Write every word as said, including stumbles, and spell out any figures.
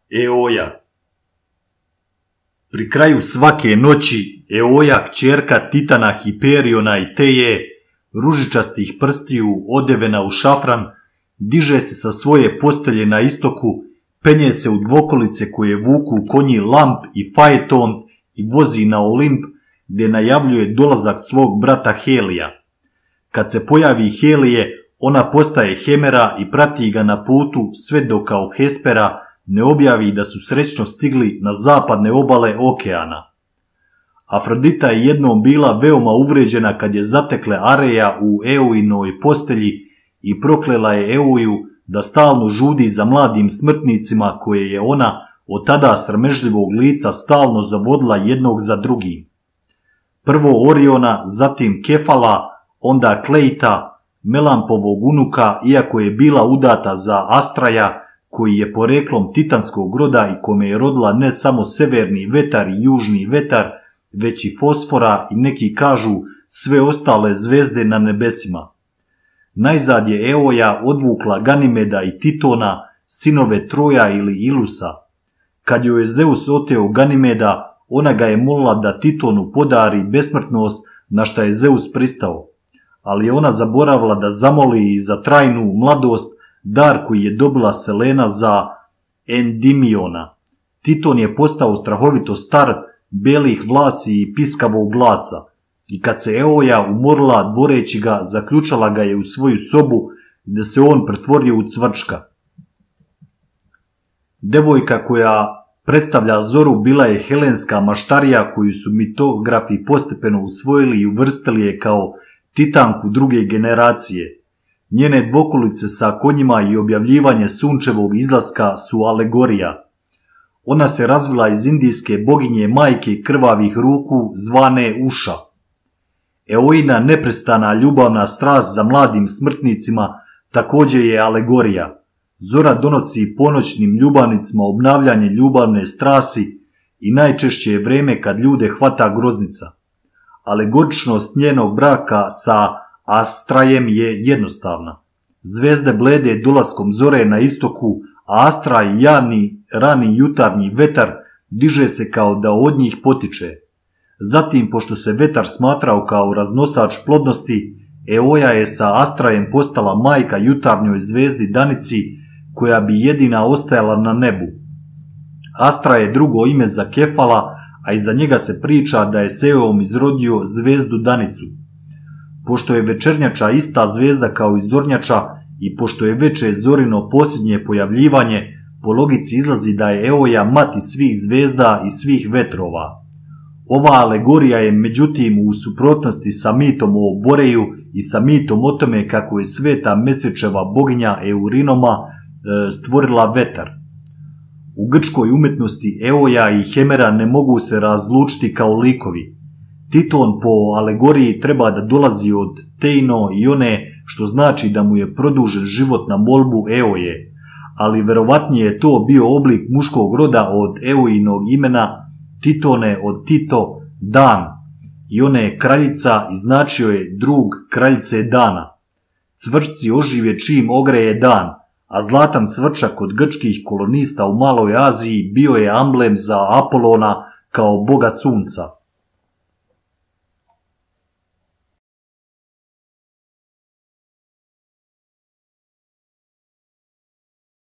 Eoja. Pri kraju svake noći Eoja, kćerka Titana Hiperiona i Teje, ružičastih prstiju odevena u šafran, diže se sa svoje postelje na istoku, penje se u dvokolice koje vuku konji Lamp i Faeton i vozi na Olimp, gdje najavljuje dolazak svog brata Helija. Kad se pojavi Helije, ona postaje Hemera i prati ga na putu sve dok kao Hespera ne objavi da su srećno stigli na zapadne obale okeana. Afrodita je jednom bila veoma uvređena kad je zatekla Areja u Eojinoj postelji i proklela je Eoju da stalno žudi za mladim smrtnicima koje je ona od tada sramežljivog lica stalno zavodila jednog za drugim. Prvo Oriona, zatim Kefala, onda Kleita, Melampovog unuka, iako je bila udata za Astraja, koji je poreklom titanskog roda i kome je rodila ne samo severni vetar i južni vetar, već i Fosfora i neki kažu sve ostale zvezde na nebesima. Najzad je Eoja odvukla Ganimeda i Titona, sinove Troja ili Ilusa. Kad joj je Zeus oteo Ganimeda, ona ga je molila da Titonu podari besmrtnost, na šta je Zeus pristao. Ali je ona zaboravila da zamoli i za trajnu mladost, dar koji je dobila Selena za Endimiona. Titon je postao strahovito star, belih vlasi i piskavog glasa. I kad se Eoja umorila dvoreći ga, zaključala ga je u svoju sobu gdje se on pretvorio u cvrčka. Devojka koja predstavlja Zoru bila je helenska maštarija koju su mitografi postepeno usvojili i uvrstili je kao titanku druge generacije. Njene dvokolice sa konjima i objavljivanje sunčevog izlaska su alegorija. Ona se razvila iz indijske boginje majke krvavih ruku zvane Uša. Eojina neprestana ljubavna strast za mladim smrtnicima također je alegorija. Zora donosi ponoćnim ljubavnicima obnavljanje ljubavne strasti i najčešće je vreme kad ljude hvata groznica. Alegoričnost njenog braka sa Astrajem je jednostavna. Zvezde blede dolaskom zore na istoku, a Astraj, javni, rani jutarnji vetar, diže se kao da od njih potiče. Zatim, pošto se vetar smatrao kao raznosač plodnosti, Eoja je sa Astrajem postala majka jutarnjoj zvezdi Danici, koja bi jedina ostajala na nebu. Astra je drugo ime za Kefala, a iza njega se priča da je s Eojom izrodio zvezdu Danicu. Pošto je večernjača ista zvezda kao i zornjača i pošto je veče zorino posljednje pojavljivanje, po logici izlazi da je Eoja mati svih zvezda i svih vetrova. Ova alegorija je međutim u suprotnosti sa mitom o Boreju i sa mitom o tome kako je sveta Mesečeva boginja Eurinoma e, stvorila vetar. U grčkoj umjetnosti Eoja i Hemera ne mogu se razlučiti kao likovi. Titon po alegoriji treba da dolazi od Teino i one, što znači da mu je produžen život na molbu Eoje, ali verovatnije je to bio oblik muškog roda od Eojinog imena Titone od Tito, Dan, i one je kraljica i značio je drug kraljice Dana. Cvrčci ožive čim ogreje dan, a zlatan cvrčak od grčkih kolonista u Maloj Aziji bio je amblem za Apolona kao boga sunca.